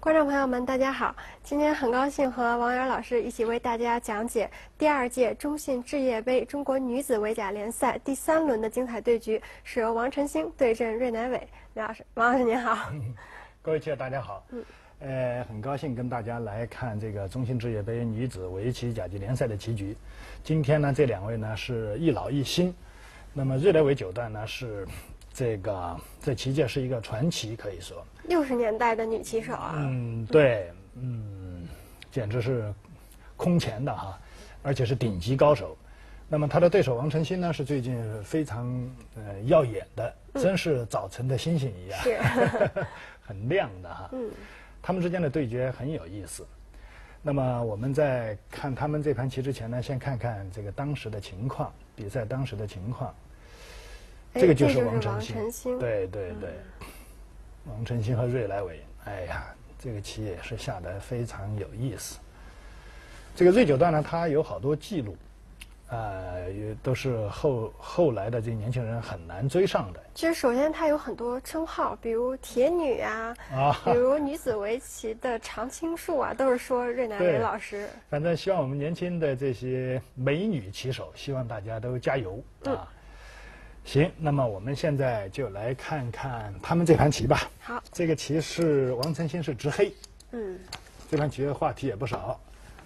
观众朋友们，大家好！今天很高兴和王源老师一起为大家讲解第2届中信置业杯中国女子围甲联赛第3轮的精彩对局，是由王晨星对阵芮乃伟。王老师您好。 各位记者大家好。很高兴跟大家来看这个中信置业杯女子围棋甲级联赛的棋局。今天呢，这2位呢是一老一新。那么芮乃伟九段呢是在棋界是一个传奇，可以说。 60年代的女棋手啊。 对，简直是空前的哈，而且是顶级高手。那么他的对手王晨星呢，是最近非常耀眼的，真是早晨的星星一样， 是很亮的哈。他们之间的对决很有意思。那么我们在看他们这盘棋之前呢，先看看这个当时的情况，比赛当时的情况。这个就是王晨星，对，王晨星和芮乃伟，哎呀，这个棋也是下得非常有意思。这个芮九段呢，他有好多记录，也都是后来的这些年轻人很难追上的。 其实，首先他有很多称号，比如铁女啊，比如女子围棋的常青树啊，都是说芮乃伟老师。 反正希望我们年轻的这些美女棋手，希望大家都加油啊！行，那么我们现在就来看看他们这盘棋吧。 好， 这个棋是王晨星是执黑。这盘棋的话题也不少。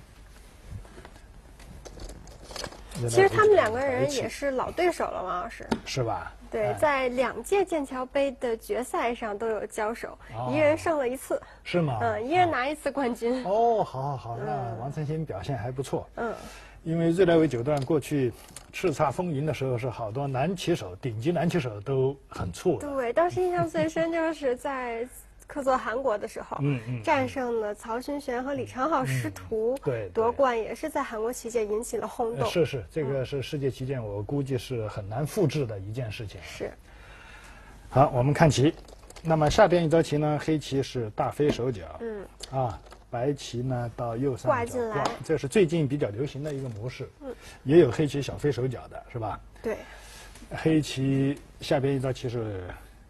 其实他们2个人也是老对手了，王老师。 是吧？ 对，在2届剑桥杯的决赛上都有交手，一人胜了1次。 是吗？ 一人拿1次冠军。 哦，好，那王晨星表现还不错。因为芮乃伟九段过去叱咤风云的时候，是好多男棋手、顶级男棋手都很怵的。 对，当时印象最深就是在客座韩国的时候，战胜了曹勋璇和李昌镐师徒，夺冠也是在韩国棋界引起了轰动。 是，这个是世界棋界，我估计是很难复制的一件事情。 是。 好，我们看棋。那么下边一招棋呢，黑棋是大飞手脚。白棋呢到右上角挂，这是最近比较流行的一个模式。也有黑棋小飞手脚的，是吧？对。黑棋下边一招棋是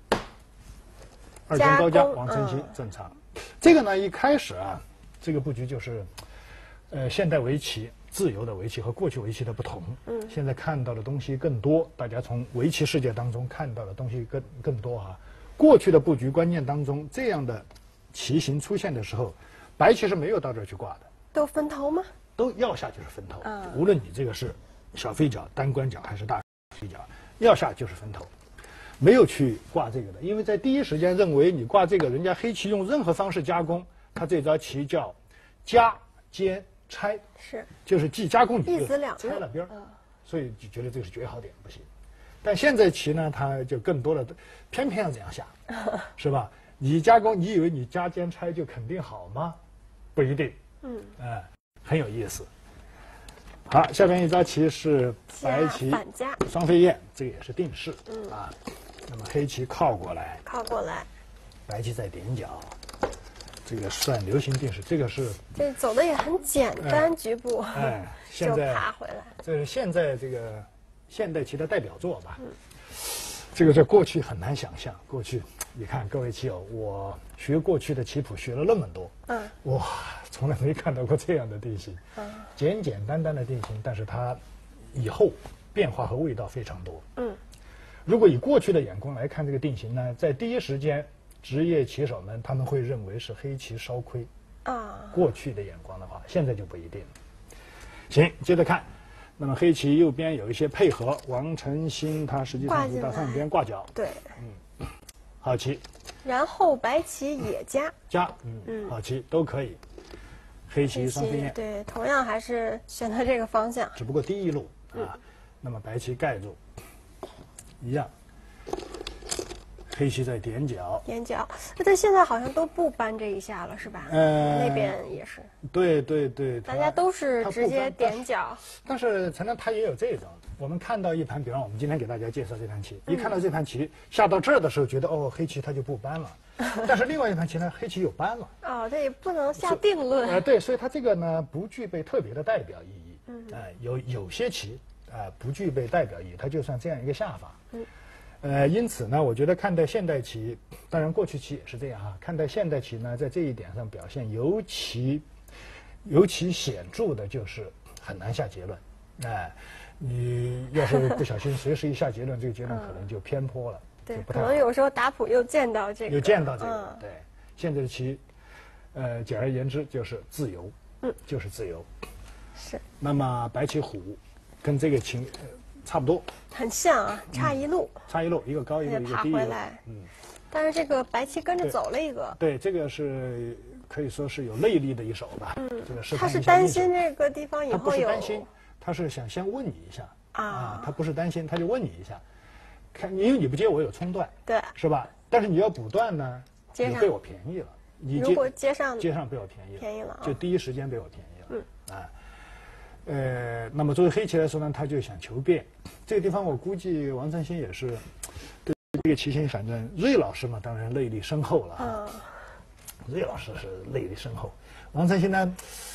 2间高加，王晨星正常。这个呢，一开始啊，这个布局就是，现代围棋自由的围棋和过去围棋的不同。现在看到的东西更多，大家从围棋世界当中看到的东西更多哈。过去的布局观念当中，这样的棋形出现的时候，白棋是没有到这儿去挂的。 都分头吗？ 都要下就是分头。无论你这个是小飞角、单关角还是大飞角，要下就是分头。没有去挂这个的，因为在第一时间认为你挂这个，人家黑棋用任何方式加攻，他这招棋叫加兼拆，就是既加攻你又拆了边儿，所以就觉得这个是绝好点，不行。但现在棋呢，它就更多的偏偏要这样下，是吧？你加攻，你以为你加兼拆就肯定好吗？不一定。很有意思。好，下边一招棋是白棋双飞燕，这个也是定式。那么黑棋靠过来，白棋在点角，这个算流行定式。这个是这走的也很简单，局部现在爬回来。 这是现在这个现代棋的代表作吧？这个在过去很难想象。过去你看各位棋友，我学过去的棋谱学了那么多，哇，从来没看到过这样的定型，简简单单的定型，但是它以后变化和味道非常多。如果以过去的眼光来看这个定型呢，在第一时间，职业棋手们他们会认为是黑棋稍亏。过去的眼光的话，现在就不一定了。行，接着看。那么黑棋右边有一些配合，王晨星他实际上是到上边挂角。 对。 好棋。 然后白棋也加。 好棋都可以。黑棋双飞燕。 对，同样还是选择这个方向。 只不过第一路那么白棋盖住。一样，黑棋在点角， 但现在好像都不搬这一下了，是吧？那边也是。 对， 大家都是直接点角。 但是陈亮他也有这种，我们看到一盘，比方我们今天给大家介绍这盘棋，一看到这盘棋下到这儿的时候，觉得黑棋他就不搬了，但是另外一盘棋呢，黑棋又搬了。 这也不能下定论。 对，所以它这个呢不具备特别的代表意义。有些棋不具备代表意义，它就算这样一个下法。 因此呢，我觉得看待现代棋，当然过去棋也是这样哈。看待现代棋呢，在这一点上表现尤其显著的就是很难下结论。你要是不小心随时一下结论，这个结论可能就偏颇了。 对，可能有时候打谱又见到这个。 又见到这个，对。现在的棋，简而言之就是自由，就是自由。 是。 那么白棋虎，跟这个棋差不多。 很像啊，差一路。 差一路，一个高一个低。爬回来。但是这个白棋跟着走了一个。 对，这个是可以说是有内力的一手吧。这个他是担心这个地方以后有。 他不是担心，他是想先问你一下他不是担心，他就问你一下，看因为你不接我有冲断， 对， 是吧？但是你要补断呢，你被我便宜了。你如果接上被我便宜了，就第一时间被我便宜了。那么作为黑棋来说呢，他就想求变。这个地方我估计王晨星也是对这个棋形，反正瑞老师嘛，当然内力深厚了瑞老师是内力深厚，王晨星呢，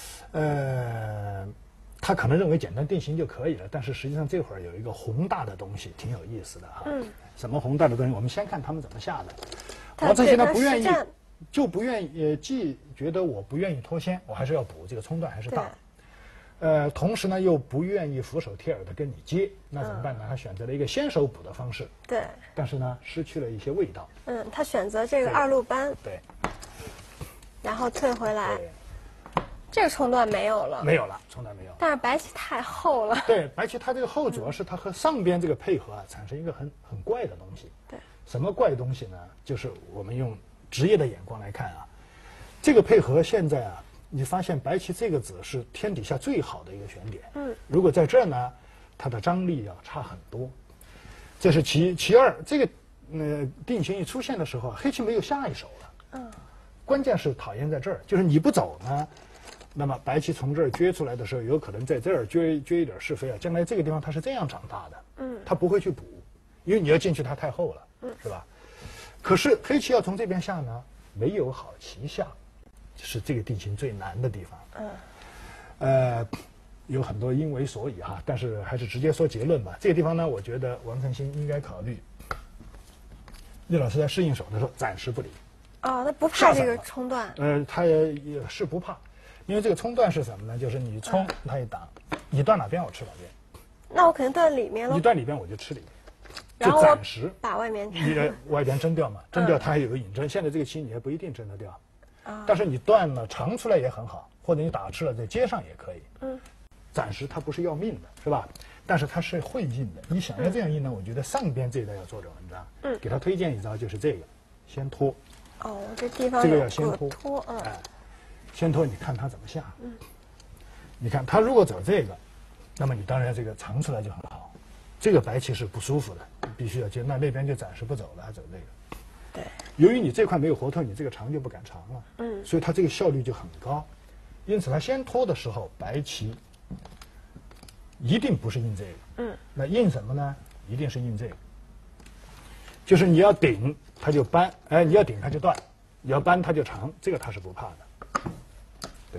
他可能认为简单定型就可以了，但是实际上这会儿有一个宏大的东西，挺有意思的什么宏大的东西？我们先看他们怎么下的。王晨星呢不愿意，不愿意，既觉得我不愿意脱先，我还是要补，这个冲断还是大。同时呢，又不愿意俯首帖耳的跟你接，那怎么办呢？他选择了一个先手补的方式。 对。 但是呢，失去了一些味道。 他选择这个二路扳。 对。 然后退回来。这个冲断没有了。 没有了，冲断没有。 但是白棋太厚了。 对，白棋它这个厚主要是它和上边这个配合产生一个很怪的东西。 对。 什么怪东西呢？就是我们用职业的眼光来看这个配合现在你发现白棋这个子是天底下最好的一个选点。如果在这儿呢，它的张力要差很多。这是其二，这个定型一出现的时候，黑棋没有下一手了。关键是讨厌在这儿，就是你不走呢，那么白棋从这儿撅出来的时候，有可能在这儿撅一点是非将来这个地方它是这样长大的。它不会去补，因为你要进去它太厚了，是吧？可是黑棋要从这边下呢，没有好棋下。是这个定型最难的地方。有很多因为所以但是还是直接说结论吧。这个地方呢，我觉得王晨星应该考虑，厉老师在适应手的时候暂时不理。 他不怕这个冲断。 他也是不怕，因为这个冲断是什么呢？就是你冲他一挡，你断哪边我吃哪边。 那我肯定断里面了。 你断里边我就吃里边。 就暂时把外面你外边争掉嘛，争掉它还有个引争。现在这个棋你还不一定争得掉。但是你断了长出来也很好，或者你打吃了在街上也可以。暂时它不是要命的，是吧？但是它是会印的。你想要这样印呢，我觉得上边这一代要做点文章。给他推荐一招就是这个，先拖。 这地方这个要先拖。 先拖，你看他怎么下。你看他如果走这个，那么你当然这个长出来就很好。这个白棋是不舒服的，必须要接。那边就暂时不走了，还走这个。 对， 由于你这块没有活透，你这个长就不敢长了。所以它这个效率就很高。因此它先拖的时候，白棋一定不是印这个。那印什么呢？一定是印这个。就是你要顶，它就扳；你要顶，它就断；你要扳，它就长。这个它是不怕的。对，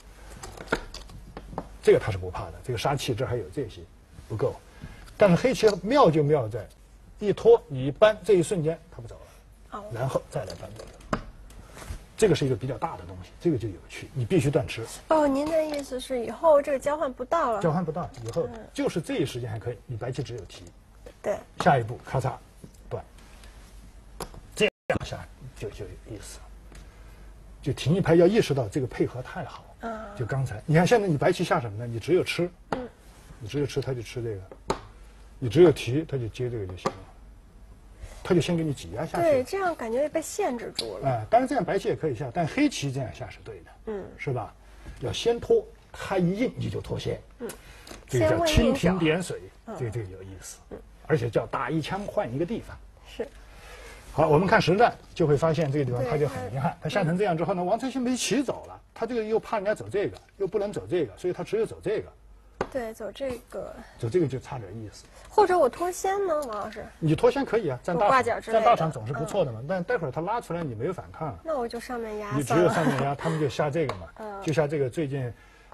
这个它是不怕的。这个杀气这还有这些不够，但是黑棋妙就妙在，一拖你一扳，这一瞬间它不走了。然后再来扳这个，这个是一个比较大的东西，这个就有趣，你必须断吃。 您的意思是以后这个交换不到了？ 交换不到，以后就是这一时间还可以，你白棋只有提。 对。 下一步咔嚓断，这样下就有意思。就停一拍要意识到这个配合太好。就刚才你看现在你白棋下什么呢？你只有吃。你只有吃，他就吃这个；你只有提，他就接这个就行了。他就先给你挤压下去。 对，这样感觉被限制住了。 当然这样白棋也可以下，但黑棋这样下是对的。是吧？要先拖，他一印你就脱先。这个叫蜻蜓点水，这个有意思。而且叫打一枪换一个地方。 是。 好，我们看实战就会发现这个地方他就很遗憾，他下成这样之后呢，王晨星没棋走了，他这个又怕人家走这个，又不能走这个，所以他只有走这个。 对，走这个。 走这个就差点意思。 或者我脱先呢，王老师？ 你脱先可以啊，站大场，站大场总是不错的嘛。但待会儿他拉出来你没有反抗。 那我就上面压。 你只有上面压，他们就下这个嘛，就下这个最近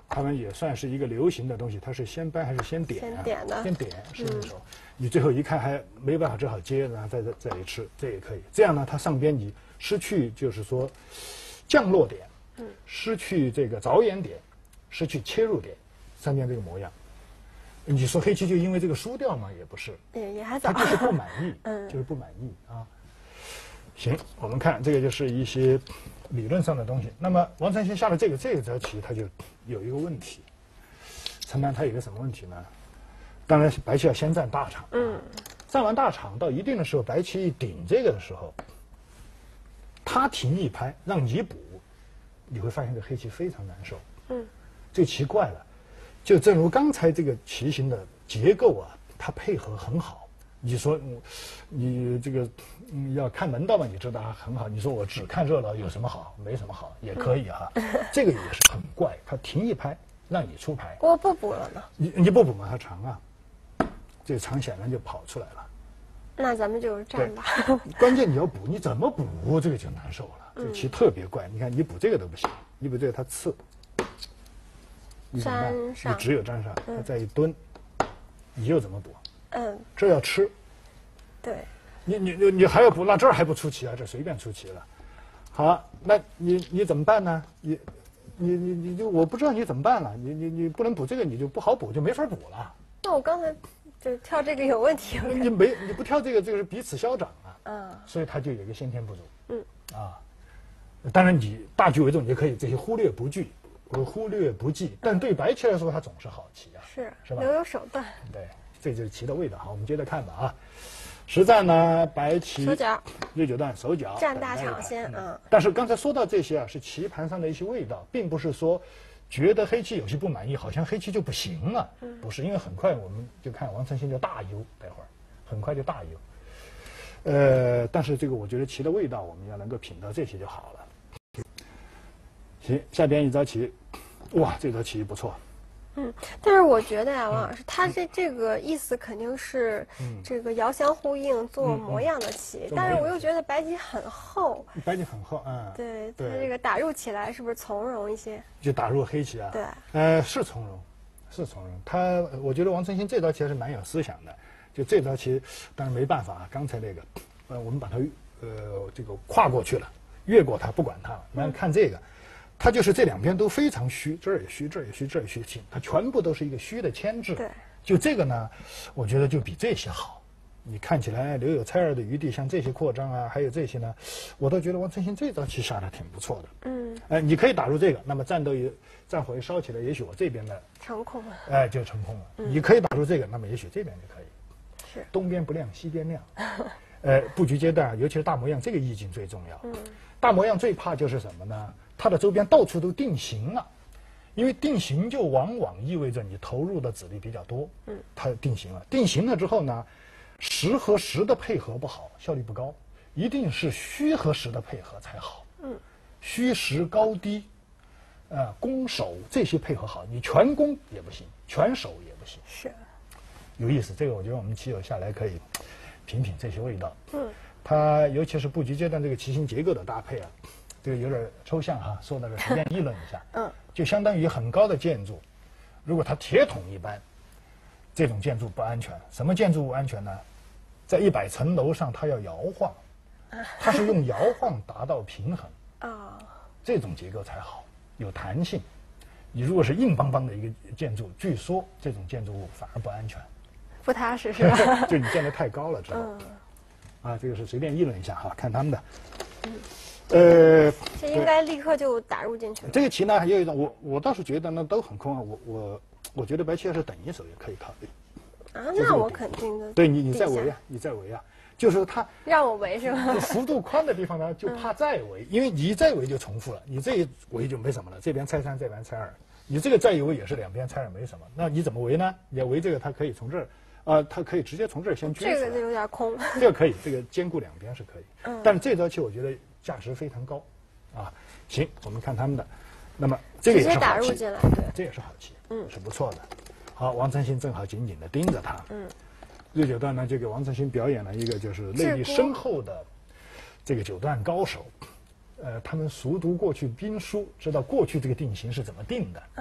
他们也算是一个流行的东西，它是先搬还是先点啊？ 先点的， 先点是那种。你最后一看还没办法，只好接，然后再这里吃，这也可以。这样呢，它上边你失去就是说降落点，失去这个着眼点，失去切入点，上边这个模样。你说黑棋就因为这个输掉吗？也不是， 也还早， 他就是不满意，就是不满意啊。行，我们看这个就是一些理论上的东西。那么王承兴下了这招棋，他就有一个问题。陈盘他有一个什么问题呢？当然，白棋要先占大场。占完大场到一定的时候，白棋一顶这个的时候，他停一拍让你补，你会发现这黑棋非常难受。就奇怪了。就正如刚才这个棋形的结构啊，它配合很好。你说你这个要看门道嘛，你知道它很好。你说我只看热闹有什么好？没什么好，也可以哈。这个也是很怪，它停一拍让你出牌。 我不补了呢？ 你不补嘛，它长啊，这个长显然就跑出来了。 那咱们就占吧。 关键你要补，你怎么补这个就难受了。这棋特别怪，你看你补这个都不行，你补这个它刺。你怎么办？你只有粘上，它再一蹲，你又怎么补？这要吃。 对。 你还要补，那这儿还不出棋啊？这随便出棋了。好，那你怎么办呢？你就我不知道你怎么办了。你不能补这个，你就不好补，就没法补了。 那我刚才就跳这个有问题。 你不跳这个，这个是彼此消长啊。所以它就有一个先天不足。当然你大局为重，也可以这些忽略不计，但对白棋来说，它总是好棋啊，是吧？ 留有手段。 对，这就是棋的味道。好，我们接着看吧啊。实战呢，白棋手脚 6、9段手脚占大场先但是刚才说到这些啊，是棋盘上的一些味道，并不是说觉得黑棋有些不满意，好像黑棋就不行了。不是，因为很快我们就看王承兴就大优，待会儿很快就大优。但是这个我觉得棋的味道，我们要能够品到这些就好了。行，下边一招棋，哇，这招棋不错。 但是我觉得呀，王老师，他这个意思肯定是这个遥相呼应做模样的棋，但是我又觉得白棋很厚。 白棋很厚， 对，他这个打入起来是不是从容一些？ 就打入黑棋啊？ 对， 是从容，是从容。我觉得王承兴这招棋还是蛮有思想的。就这招棋，当然没办法啊，刚才那个，我们把它这个跨过去了，越过它不管它了。那看这个。它就是这两边都非常虚，这儿也虚，这儿也虚，这儿也虚，它全部都是一个虚的牵制。 对， 就这个呢，我觉得就比这些好。你看起来留有猜二的余地，像这些扩张啊，还有这些呢，我都觉得王承兴这招棋下的挺不错的。你可以打入这个，那么战火一烧起来，也许我这边的成空了。 就成空了。你可以打入这个，那么也许这边就可以。 是。 东边不亮西边亮。布局阶段，尤其是大模样，这个意境最重要。大模样最怕就是什么呢？它的周边到处都定型了，因为定型就往往意味着你投入的子力比较多。它定型了，定型了之后呢，实和实的配合不好，效率不高，一定是虚和实的配合才好。虚实高低，攻守这些配合好，你全攻也不行，全守也不行。 是， 有意思。这个我觉得我们棋友下来可以品品这些味道。它尤其是布局阶段这个棋形结构的搭配啊。这个有点抽象哈，说到这随便议论一下。就相当于很高的建筑，如果它铁桶一般，这种建筑不安全。什么建筑不安全呢？在100层楼上，它要摇晃，它是用摇晃达到平衡。这种结构才好，有弹性。你如果是硬邦邦的一个建筑，据说这种建筑物反而不安全， 不踏实是吧？ 就你建得太高了之后。这个是随便议论一下哈，看他们的。 这应该立刻就打入进去了。 这个棋呢，还有一种，我倒是觉得呢都很空啊。我觉得白棋要是等一手也可以考虑。 那我肯定的。 对你再围啊，你再围啊，就是说它让我围是吧？ 幅度宽的地方呢，就怕再围，因为你一再围就重复了，你这一围就没什么了。这边猜3，这边猜2，你这个再一围也是两边猜2没什么。那你怎么围呢？你要围这个，它可以从这儿。它可以直接从这儿先撅出来。 这个就有点空。 这个可以，这个兼顾两边是可以。但是这招棋我觉得价值非常高，行，我们看他们的，那么这个也是好棋， 直接打入进来，对， 这也是好棋，是不错的。好，王承兴正好紧紧地盯着他。6、9段呢，就给王承兴表演了一个就是内力深厚的这个9段高手。他们熟读过去兵书，知道过去这个定型是怎么定的。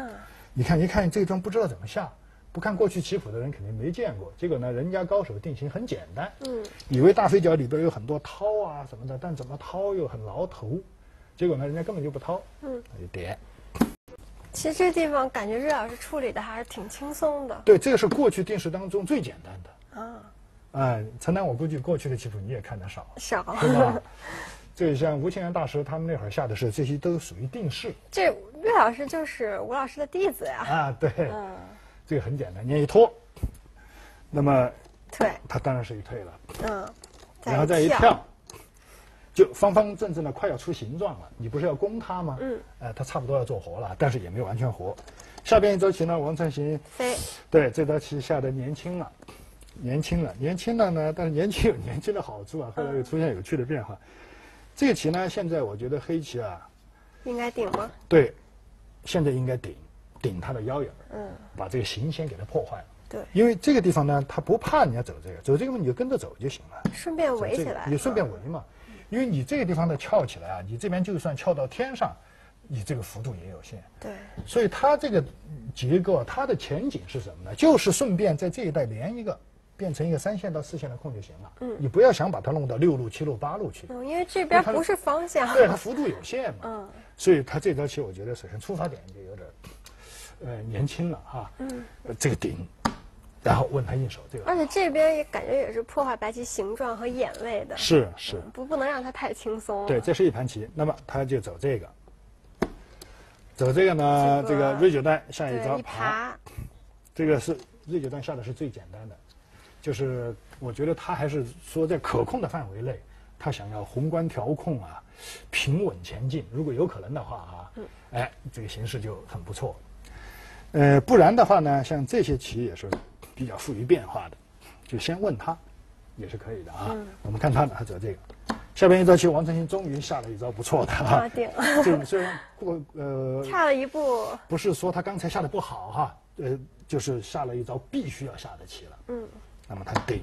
你看一看这一桩不知道怎么下，不看过去棋谱的人肯定没见过。结果呢，人家高手定型很简单，以为大飞角里边有很多掏啊什么的，但怎么掏又很牢头，结果呢，人家根本就不掏，那就点。 其实这地方感觉芮老师处理的还是挺轻松的。 对，这个是过去定式当中最简单的。 啊。 哎，陈楠，我估计过去的棋谱你也看得少， 少， 是吧？这像吴清源大师他们那会儿下的是这些都属于定式。 这芮老师就是吴老师的弟子呀。 啊，对，这个很简单，你一拖，那么退， 他当然是一退了，然后再一跳，就方方正正的快要出形状了。你不是要攻他吗？他差不多要做活了，但是也没有完全活。下边一招棋呢，王承行飞， 对这招棋下的年轻了。年轻了呢，但是年轻有年轻的好处啊，后来又出现有趣的变化。这个棋呢，现在我觉得黑棋啊， 应该顶吗？ 对，现在应该顶他的腰眼，把这个形先给他破坏了。 对， 因为这个地方呢，他不怕你要走这个你就跟着走就行了， 顺便围起来， 你顺便围嘛。因为你这个地方的翘起来啊，你这边就算翘到天上，你这个幅度也有限。 对， 所以它这个结构，它的前景是什么呢？就是顺便在这一带连一个。变成一个3线到4线的空就行了。你不要想把它弄到6路、7路、8路去。 因为这边不是方向。 对，它幅度有限嘛。所以它这招棋，我觉得首先出发点就有点，年轻了哈。这个顶，然后问他应手这个。 而且这边也感觉也是破坏白棋形状和眼位的。 是， 不能让它太轻松。 对，这是一盘棋，那么他就走这个。走这个呢，这个芮九段下一招爬。这个是芮九段下的是最简单的。就是我觉得他还是说在可控的范围内，他想要宏观调控啊，平稳前进。如果有可能的话啊，这个形势就很不错。不然的话呢，像这些棋也是比较富于变化的，就先问他，也是可以的啊。我们看他呢，他走这个。下边一招棋，王承行终于下了一招不错的啊。这虽然差了一步， 不是说他刚才下的不好哈，就是下了一招必须要下的棋了。那么他顶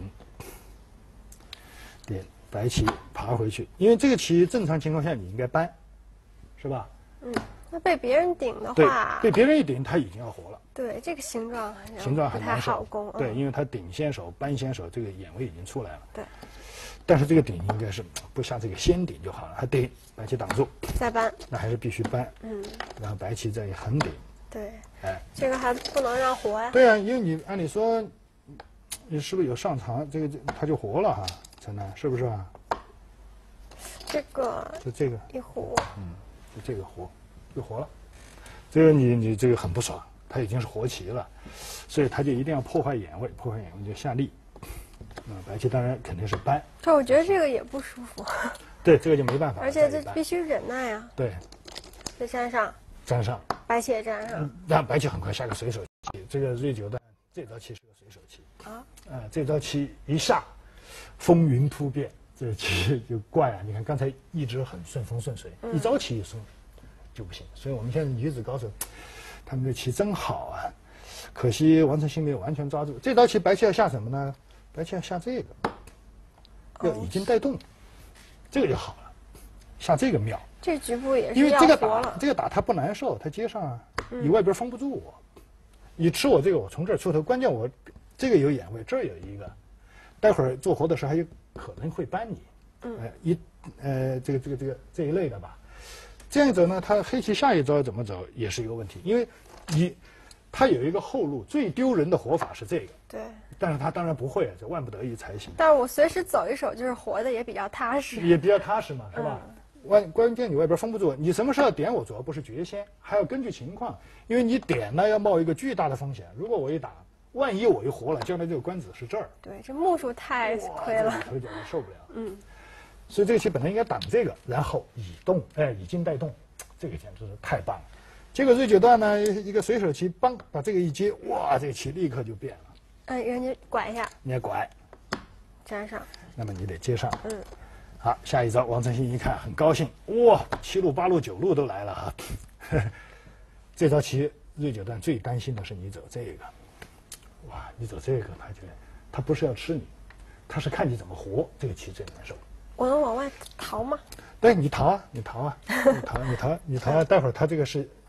白棋爬回去，因为这个棋正常情况下你应该搬，是吧？ 那被别人顶的话， 被别人一顶，他已经要活了。 对，这个形状很难受。 攻。 对，因为他顶先手、搬先手，这个眼位已经出来了。 对。 但是这个顶应该是不下这个先顶就好了，他顶白棋挡住， 再搬， 那还是必须搬。然后白棋再横顶。 对。这个还不能让活呀。 对啊，因为你按理说。你是不是有上长？这个他就活了哈，陈楠是不是啊？ 这个就这个一活， 就这个活，就活了。这个你这个很不爽，他已经是活棋了，所以他就一定要破坏眼位，破坏眼位就下力。白棋当然肯定是搬。 可我觉得这个也不舒服。 对，这个就没办法。 而且这必须忍耐啊。 对。 再粘上。 粘上。 白棋也粘上。 让白棋很快下个随手棋，这个芮九段这招棋是个随手棋。这招棋一下，风云突变，这棋就怪啊！你看刚才一直很顺风顺水，一招棋一松就不行。所以我们现在女子高手，他们的棋真好啊！可惜王承行没有完全抓住这招棋。白棋要下什么呢？白棋要下这个，要已经带动，这个就好了。下这个妙。 这局部也是因为这个打他不难受，他接上啊，你外边封不住我，你吃我这个，我从这儿出头，关键我。这个有眼位，这儿有一个，待会儿做活的时候还有可能会扳你，这一类的吧。这样走呢，他黑棋下一招怎么走也是一个问题，因为他有一个后路，最丢人的活法是这个。 对。 但是他当然不会，这万不得已才行。 但是我随时走一手就是活的，也比较踏实。 也比较踏实嘛，是吧？关键你外边封不住，你什么时候点我，主要不是绝先，还要根据情况，因为你点呢要冒一个巨大的风险，如果我一打。万一我一活了，将来这个官子是这儿。 对，这目数太亏了， 头脚受不了。所以这个棋本来应该挡这个，然后以动，以静带动，这个简直是太棒了。结果芮九段呢，一个随手棋，帮把这个一接，哇，这个棋立刻就变了。 人家拐一下， 你也拐， 粘上。 那么你得接上。好，下一招，王承行一看很高兴，哇，7路、8路、9路都来了啊。这招棋，芮九段最担心的是你走这个。哇，你走这个，他不是要吃你，他是看你怎么活，这个棋最难受。 我能往外逃吗？ 对，你逃啊，你逃啊，你逃啊！待会儿他这个是，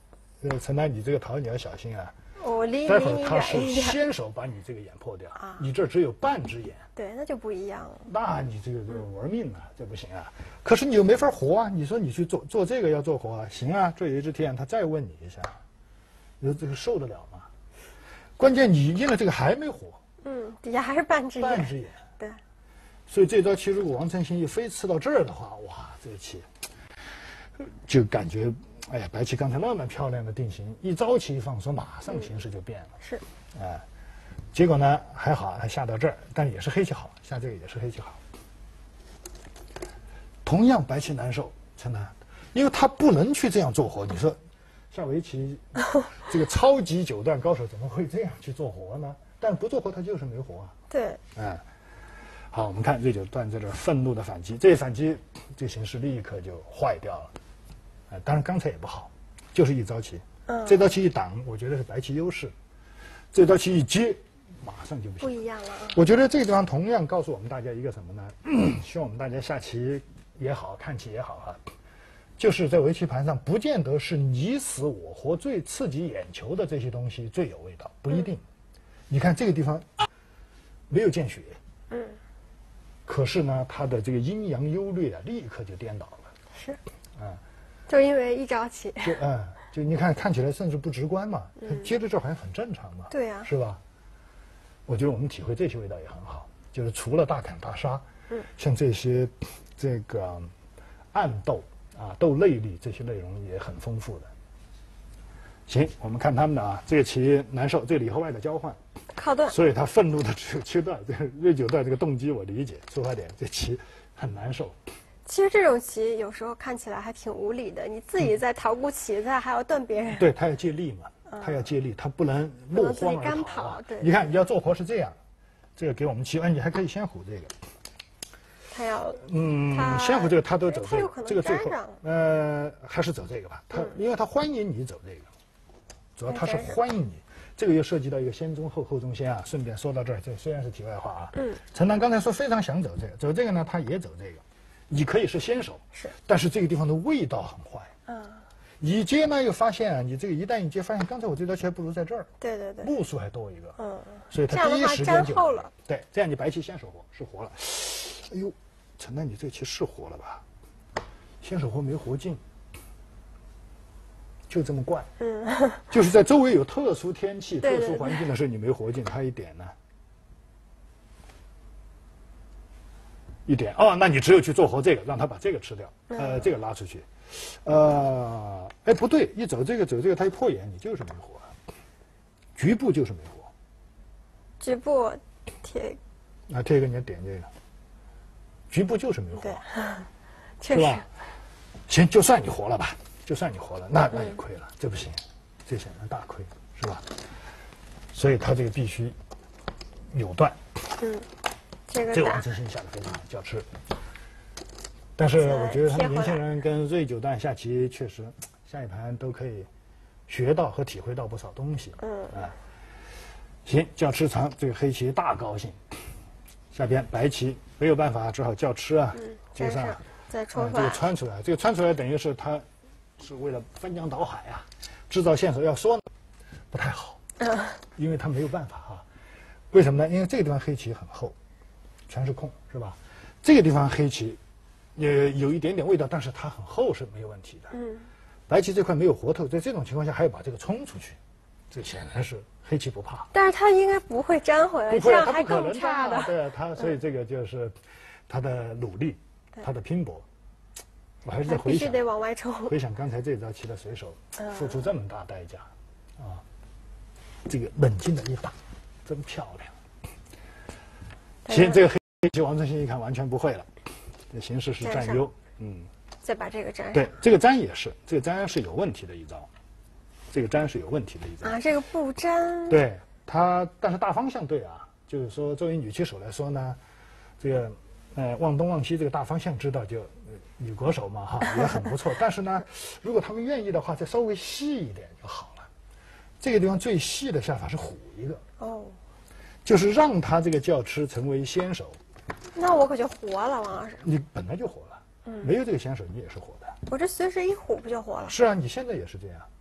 这个陈丹，你这个桃你要小心啊。 我离待会儿你他是远一点。 先手把你这个眼破掉， 啊你这只有半只眼， 对，那就不一样了。 那你这个玩命啊，这不行啊。可是你又没法活啊，你说你去做这个要做活啊，行啊，这有一只天，他再问你一下，你说这个受得了吗？关键你印了这个还没活， 底下还是半只眼。 半只眼。 对。 所以这招棋如果王承新一飞刺到这儿的话，哇，这个棋就感觉，哎呀，白棋刚才那么漂亮的定型，一招棋一放手，马上形势就变了。 是。 哎，结果呢还好，他下到这儿，但也是黑棋好，下这个也是黑棋好。同样白棋难受，陈楠，因为他不能去这样做活。你说，下围棋这个超级九段高手怎么会这样去做活呢？但不做活他就是没活啊。 对。 哎。好，我们看瑞九段在这愤怒的反击，这一反击，这形势立刻就坏掉了。当然刚才也不好，就是一招棋。这招棋一挡，我觉得是白棋优势；这招棋一接，马上就不行。 不一样了。 我觉得这个地方同样告诉我们大家一个什么呢？希望我们大家下棋也好看棋也好啊，就是在围棋盘上，不见得是你死我活最刺激眼球的这些东西最有味道，不一定。你看这个地方没有见血。可是呢，它的这个阴阳优劣啊，立刻就颠倒了。 是。就因为一招棋。 就你看起来甚至不直观嘛，接着这好像很正常嘛。 对呀。 是吧？我觉得我们体会这些味道也很好，就是除了大砍大杀，像这些这个暗斗啊、斗内力这些内容也很丰富的。行，我们看他们的啊，这个棋难受，这个里和外的交换。 靠断， 所以他愤怒的只有切断。这个瑞九段这个动机我理解，出发点这棋很难受。 其实这种棋有时候看起来还挺无理的，你自己在捣鼓棋子，还要断别人。 对，他要借力嘛，他要借力，他不能落荒而逃啊。 对， 你看你要做活是这样，这个给我们棋，你还可以先虎这个。 他要先虎这个他都走这个， 这个最后还是走这个吧。他因为他欢迎你走这个，主要他是欢迎你。这个又涉及到一个先中后后中先啊，顺便说到这儿，这虽然是题外话啊。陈楠刚才说非常想走这个，走这个呢，他也走这个，你可以是先手，但是这个地方的味道很坏。一接呢又发现啊，你这个一旦一接发现，刚才我这招棋还不如在这儿。 对对对。 目数还多一个。所以他第一时间就了。对，这样你白棋先手活是活了。哎呦，陈楠你这个棋是活了吧？先手活没活进。就这么怪，就是在周围有特殊天气、特殊环境的时候，你没活进，他一点呢，一点那你只有去做活这个，让他把这个吃掉，这个拉出去，不对，一走这个，他一破眼，你就是没活，局部就是没活， 局部贴， 贴一个你点这个，局部就是没活， 是吧？ 行，就算你活了吧。就算你活了，那也亏了，这不行，这显然大亏，是吧？所以他这个必须扭断。这王承新下的非常好，叫吃。但是我觉得他们年轻人跟瑞九段下棋确实下一盘都可以学到和体会到不少东西。行，叫吃长，这个黑棋大高兴。下边白棋没有办法，只好叫吃啊，接上再戳这个穿出来，这个穿出来等于是他。是为了翻江倒海啊，制造线索。要说呢，不太好，因为他没有办法啊。为什么呢？因为这个地方黑棋很厚，全是空，是吧？这个地方黑棋也有一点点味道，但是它很厚是没有问题的。白棋这块没有活透，在这种情况下还要把这个冲出去，这显然是黑棋不怕。 但是他应该不会粘回来，这样还更差的。 对他，所以这个就是他的努力，他的拼搏。我还是在回想， 必须得往外冲。 回想刚才这招棋的水手付出这么大代价，这个冷静的一打，真漂亮。行，这个黑棋王承新一看完全不会了，这形势是占优。 再把这个粘上。 对，这个粘也是，这个粘是有问题的一招，这个粘是有问题的一招。 这个不粘。 对它，但是大方向对啊，就是说作为女棋手来说呢，这个望东望西这个大方向知道就。女国手嘛哈也很不错，但是呢，如果他们愿意的话，再稍微细一点就好了。这个地方最细的下法是虎一个，就是让他这个叫吃成为先手。 那我可就活了，王老师。 你本来就活了，没有这个先手你也是活的。 我这随时一虎不就活了？ 是啊，你现在也是这样。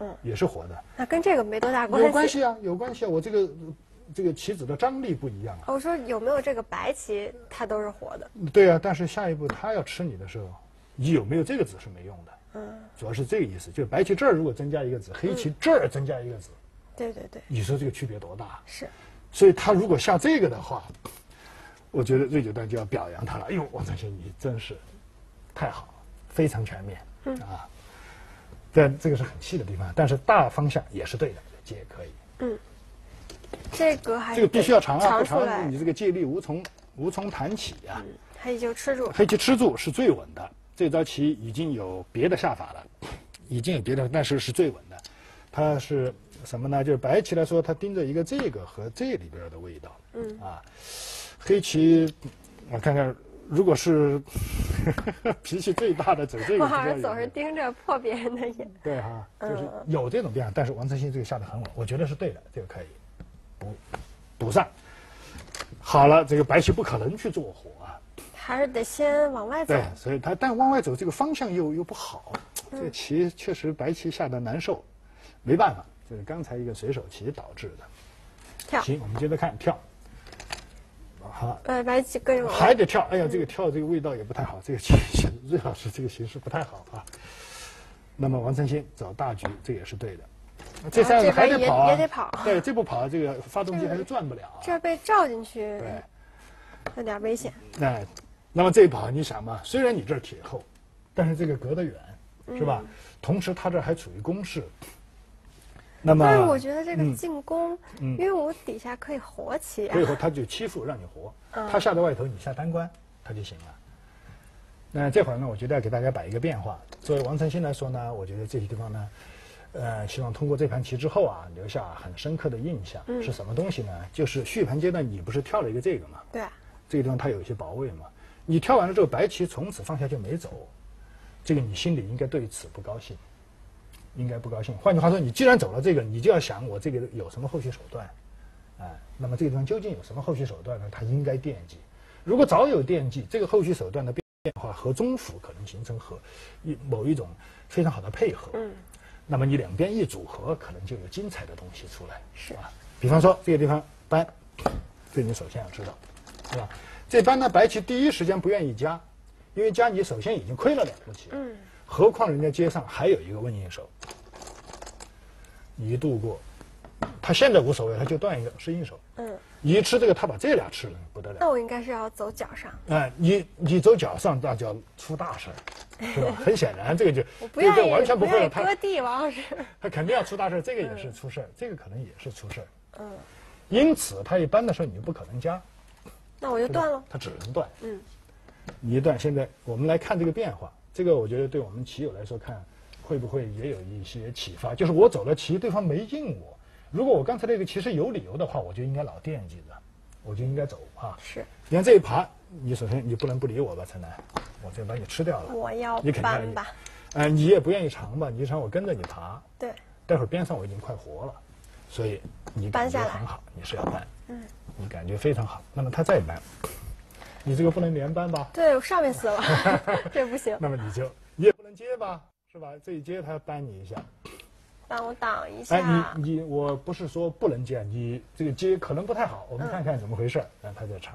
也是活的。 那跟这个没多大关系。 有关系啊，有关系啊。我这个棋子的张力不一样啊。 我说有没有这个白棋，它都是活的。 对啊，但是下一步它要吃你的时候，你有没有这个子是没用的。主要是这个意思，就是白棋这儿如果增加一个子，黑棋这儿增加一个子。 对对对。 你说这个区别多大？ 是。 所以他如果下这个的话，我觉得瑞九段就要表扬他了。哎呦，王承兴你真是太好了，非常全面啊。但这个是很细的地方，但是大方向也是对的，借可以。 这个还这个必须要长啊，不长长你这个借力无从谈起啊。 黑棋就吃住， 黑棋吃住是最稳的。这招棋已经有别的下法了，已经有别的，但是是最稳的。它是什么呢？就是白棋来说，它盯着一个这个和这里边的味道。黑棋，我看看，如果是脾气最大的走这个， 我好像总是盯着破别人的眼。 对哈，就是有这种变化，但是王承兴这个下得很稳，我觉得是对的，这个可以补上。好了，这个白棋不可能去做活啊， 还是得先往外走。 对，所以但往外走这个方向又不好，这个棋确实白棋下得难受，没办法，这是刚才一个随手棋导致的。 跳。 行，我们接着看跳。好， 白棋跟着还得跳。哎呀，这个跳这个味道也不太好，这个瑞老师这个形式不太好啊。那么王承兴走大局，这也是对的。这三个还得跑啊， 也得跑。 对，这不跑，这个发动机还是转不了。 这被照进去， 对， 有点危险。 那么这一跑，你想嘛，虽然你这儿铁厚，但是这个隔得远，是吧？同时它这还处于攻势。那么， 但是我觉得这个进攻，因为我底下可以活棋啊， 可以活，他就欺负让你活，他下到外头，你下单关，他就行了。那这会儿呢，我觉得要给大家摆一个变化。作为王承兴来说呢，我觉得这些地方呢，希望通过这盘棋之后啊，留下很深刻的印象。是什么东西呢？就是续盘阶段，你不是跳了一个这个吗？ 对。 这个地方它有一些保卫嘛，你跳完了之后，白棋从此放下就没走，这个你心里应该对此不高兴。应该不高兴。换句话说，你既然走了这个，你就要想我这个有什么后续手段，那么这个地方究竟有什么后续手段呢？他应该惦记。如果早有惦记，这个后续手段的变化和中府可能形成某一种非常好的配合。那么你两边一组合，可能就有精彩的东西出来，是吧？比方说这个地方搬，这你首先要知道，是吧？这搬呢，白棋第一时间不愿意加，因为加你首先已经亏了2步棋。何况人家街上还有一个问应手，你一度过，他现在无所谓，他就断一个是应手。你一吃这个，他把这俩吃了，不得了。 那我应该是要走脚上。 你走脚上，那就要出大事儿，是吧？很显然，这个就我不愿意完全不会了。他割地，王老师， 他肯定要出大事，这个也是出事儿，这个可能也是出事儿。因此他一般的时候你就不可能加， 那我就断了。 他只能断。你一断，现在我们来看这个变化。这个我觉得对我们棋友来说看，会不会也有一些启发？就是我走了棋，对方没应我，如果我刚才那个棋是有理由的话，我就应该老惦记着，我就应该走啊。 是。 你看这一爬，你首先你不能不理我吧，陈楠，我就把你吃掉了。 我要搬吧。 你也不愿意长吧？你一长我跟着你爬。 对。 待会儿边上我已经快活了，所以你感觉很好，你是要搬。你感觉非常好。那么他再搬。你这个不能连扳吧？ 对，我上面死了，这不行。 那么你也不能接吧，是吧？这一接他扳你一下， 帮我挡一下。 我不是说不能接，你这个接可能不太好，我们看看怎么回事。让他再长，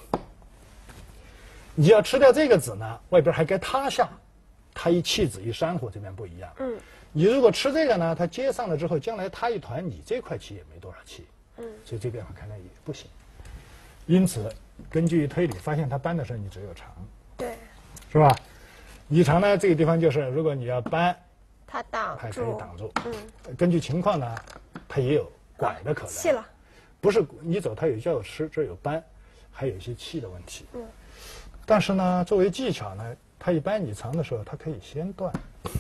你要吃掉这个子呢，外边还该他下，他一弃子一珊瑚这边不一样。你如果吃这个呢，他接上了之后，将来他一团，你这块棋也没多少棋。所以这变化看来也不行。因此。根据推理，发现他搬的时候你只有长， 对， 是吧？你长呢，这个地方就是，如果你要搬， 他挡住， 还可以挡住。根据情况呢，它也有拐的可能。 气了， 不是你走，它有叫有吃，这有搬，还有一些气的问题。但是呢，作为技巧呢，它一般你长的时候，它可以先断。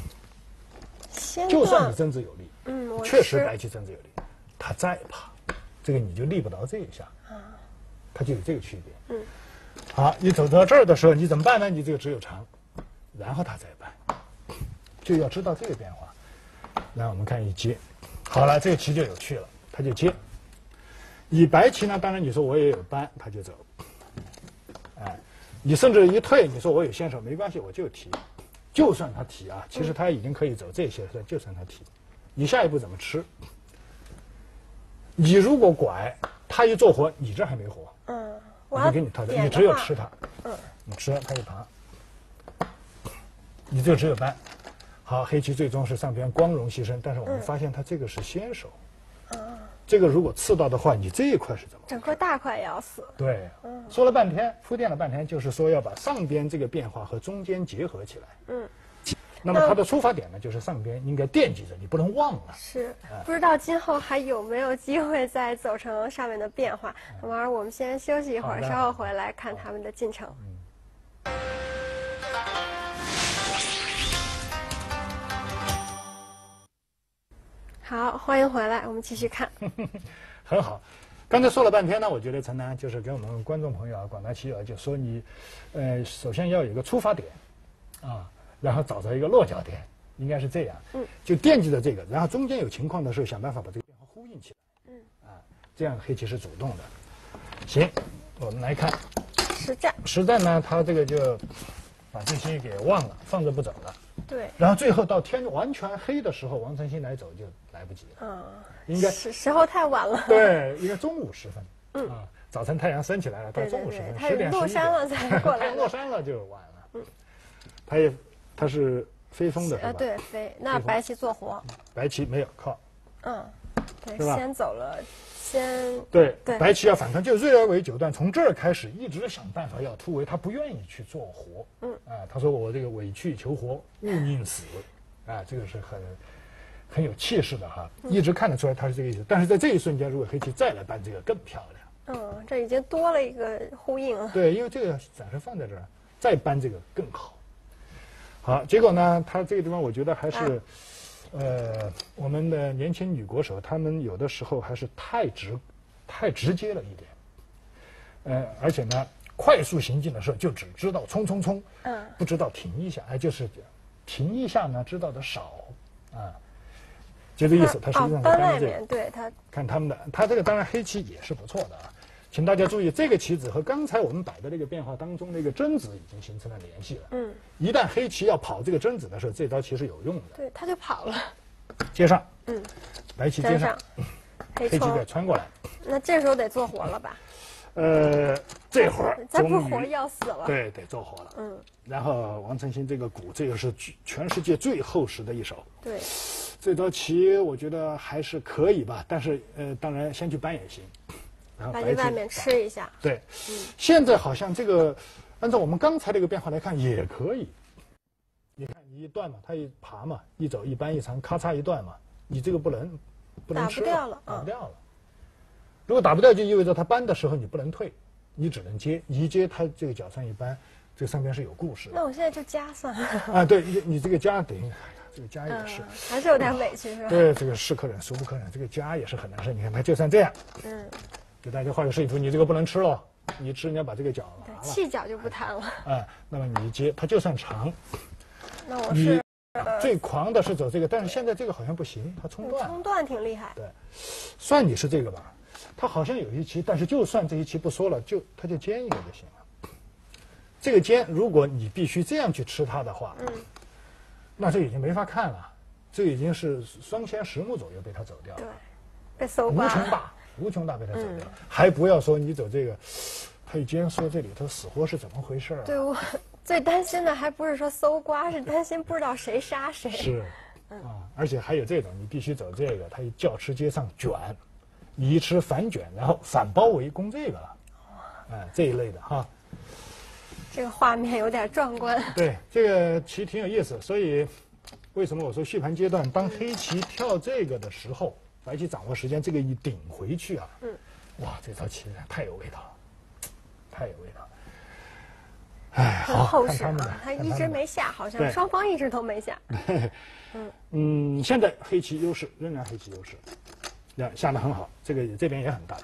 就算你争执有力，确实白棋争执有力，他再爬，这个你就立不着这一下。它就有这个区别。好，你走到这儿的时候，你怎么办呢？你这个只有长，然后它再搬，就要知道这个变化。来，我们看一接，好了，这个棋就有趣了，它就接。以白棋呢，当然你说我也有搬，它就走。你甚至一退，你说我有先手，没关系，我就提。就算他提啊，其实他已经可以走这些，就算他提， 你下一步怎么吃？你如果拐，他一做活，你这还没活，我就给你套掉，你只有吃它，你吃它一爬，你就只有搬。好，黑棋最终是上边光荣牺牲，但是我们发现他这个是先手，这个如果刺到的话，你这一块是怎么？ 整个大块也要死。 对，说了半天，铺垫了半天，就是说要把上边这个变化和中间结合起来。那么它的出发点呢，就是上边应该惦记着，你不能忘了。 是，不知道今后还有没有机会再走成上面的变化。那么我们先休息一会儿，稍后回来看他们的进程。好，欢迎回来，我们继续看。 很好，刚才说了半天呢，我觉得陈楠就是给我们观众朋友啊、广大棋友就说你，首先要有一个出发点，啊，然后找着一个落脚点，应该是这样。就惦记着这个，然后中间有情况的时候，想办法把这个变化呼应起来。这样黑棋是主动的。行，我们来看实战。 实战呢，他这个就把这些给忘了，放着不走了。 对， 然后最后到天完全黑的时候，王晨曦来走就来不及了。应该时候太晚了。 对，应该中午时分。早晨太阳升起来了，到中午时分 10点落山了才过来。 太阳落山了就晚了。它是飞风的，是吧？ 对，飞。那白棋做活。 白棋没有靠。 对，先走了。 对，白棋要反抗，就锐而为9段，从这儿开始一直想办法要突围，他不愿意去做活。他说我这个委曲求活，勿宁死。这个是很有气势的哈，一直看得出来他是这个意思。但是在这一瞬间，如果黑棋再来搬这个更漂亮。 这已经多了一个呼应了。 对，因为这个暂时放在这儿，再搬这个更好。好，结果呢，他这个地方我觉得还是。我们的年轻女国手，她们有的时候还是太直接了一点。而且呢，快速行进的时候就只知道冲，不知道停一下。就是停一下呢，知道的少。就这意思。他实际上搬外面，对他看他们的，他这个当然黑棋也是不错的啊。请大家注意，这个棋子和刚才我们摆的这个变化当中那个贞子已经形成了联系了。一旦黑棋要跑这个贞子的时候，这招棋是有用的。 对，他就跑了。 接上。白棋接上。 黑棋给穿过来。 那这时候得做活了吧？ 这会儿再不活要死了。 对，得做活了。然后王晨曦这个鼓，这个是全世界最厚实的一手。 对。 这招棋我觉得还是可以吧，但是当然先去搬也行。 把你外面吃一下。 对，现在好像这个，按照我们刚才这个变化来看也可以。你看，你一断嘛，它一爬嘛，一走一搬一长，咔嚓一断嘛，你这个不能吃了，打不掉了。如果打不掉，就意味着它搬的时候你不能退，你只能接，你一接它这个脚上一搬，这个上边是有故事的。 那我现在就加算了。 对，你这个加等于，这个加也是， 还是有点委屈是吧？ 对，这个是可忍孰不可忍，这个加也是很难受。你看它就算这样。给大家画个示意图，你这个不能吃了，你吃人家把这个脚拿了， 气脚就不弹了。 那么你一接，它就算长。 那我是最狂的是走这个，但是现在这个好像不行，它冲断。 冲断挺厉害。 对，算你是这个吧。它好像有一棋，但是就算这一棋不说了，它就尖一个就行了。这个尖，如果你必须这样去吃它的话，那这已经没法看了，这已经是双先10目左右被它走掉了。 对，被搜刮了。 无穷大被他走掉，还不要说你走这个，他一尖说这里头死活是怎么回事啊？ 对，我最担心的还不是说搜刮，是担心不知道谁杀谁。 是，而且还有这种，你必须走这个，他一叫吃接上卷，你一吃反卷，然后反包围攻这个了，这一类的哈。 这个画面有点壮观。 对，这个棋挺有意思，所以为什么我说续盘阶段，当黑棋跳这个的时候。白棋掌握时间，这个一顶回去啊，哇，这招棋太有味道了，太有味道了。好， 厚实啊，他一直没下，好像双方一直都没下。 现在黑棋优势，仍然黑棋优势，下得很好，这边也很大。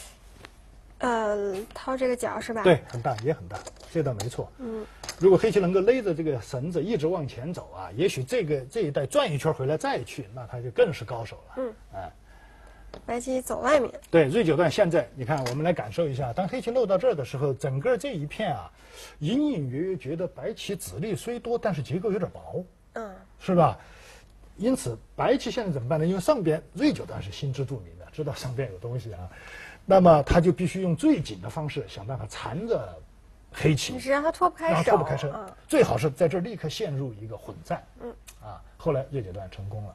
掏这个角是吧？ 对，很大，也很大，这倒没错。如果黑棋能够勒着这个绳子一直往前走啊，也许这一带转一圈回来再去，那他就更是高手了。 白棋走外面。 对，锐9段现在你看，我们来感受一下，当黑棋漏到这儿的时候，整个这一片啊，隐隐约约觉得白棋子力虽多，但是结构有点薄。是吧？ 因此白棋现在怎么办呢？因为上边瑞九段是心知肚明的，知道上边有东西啊，那么他就必须用最紧的方式想办法缠着黑棋， 你是让他脱不开手， 让他脱不开身，最好是在这儿立刻陷入一个混战。后来瑞九段成功了。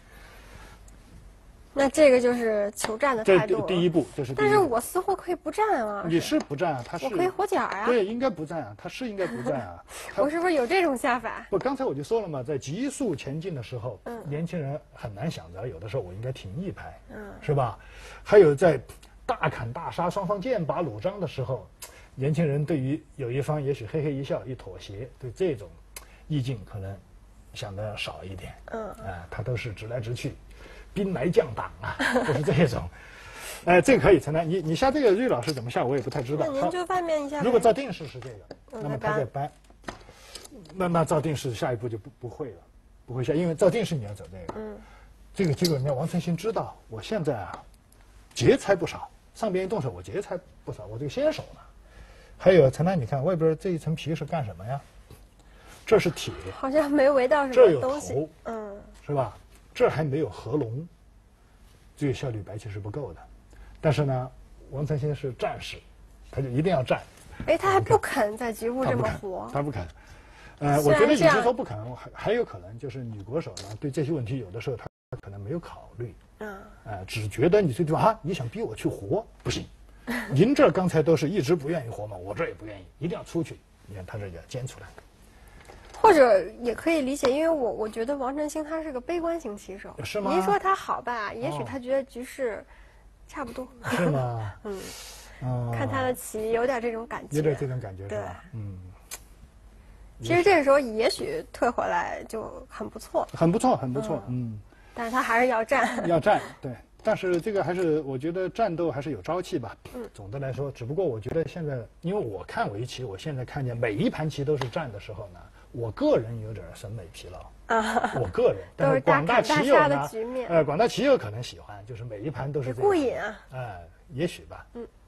那这个就是求战的态度。 这第一步，这是第一步。 但是我似乎可以不战啊。 你是不战啊？他是我可以活角啊。 对，应该不战啊，他是应该不战啊。 我是不是有这种下法？ 不，刚才我就说了嘛，在急速前进的时候，年轻人很难想着有的时候我应该停一拍，是吧？还有在大砍大杀、双方剑拔弩张的时候，年轻人对于有一方也许嘿嘿一笑、一妥协，对这种意境可能想的少一点。他都是直来直去。兵来将挡啊，就是这种。这个可以承担。你下这个瑞老师怎么下，我也不太知道。 那您就翻面一下。 如果照定式是这个，那么他再搬，那照定式下一步就不会了，不会下，因为照定式你要走这个。这个结果你要王承新知道，我现在啊，劫财不少，上边一动手我劫财不少，我这个先手呢。还有陈丹，你看外边这一层皮是干什么呀？这是铁， 好像没围到什么东西。 这有头，是吧？这还没有合龙，这个效率白棋是不够的。但是呢，王承新是战士，他就一定要战。 他还不肯在局部这么活。 他不肯。我觉得与其说不肯，还有可能就是女国手呢，对这些问题有的时候她可能没有考虑。只觉得你这地方你想逼我去活不行。您这刚才都是一直不愿意活嘛，我这也不愿意，一定要出去。你看他这个尖出来。 或者也可以理解，因为我觉得王承新他是个悲观型棋手。 是吗？ 您说他好吧，也许他觉得局势差不多。 是吗？ 看他的棋有点这种感觉。 有点这种感觉是吧？ 其实这个时候也许退回来就很不错。 很不错，很不错。 但是他还是要战。 要战，对。但是这个还是我觉得战斗还是有朝气吧。总的来说，只不过我觉得现在，因为我看围棋，我现在看见每一盘棋都是战的时候呢。我个人有点审美疲劳我个人，但是广大棋友呢，广大棋友可能喜欢，就是每一盘都是这样过瘾啊， 也许吧，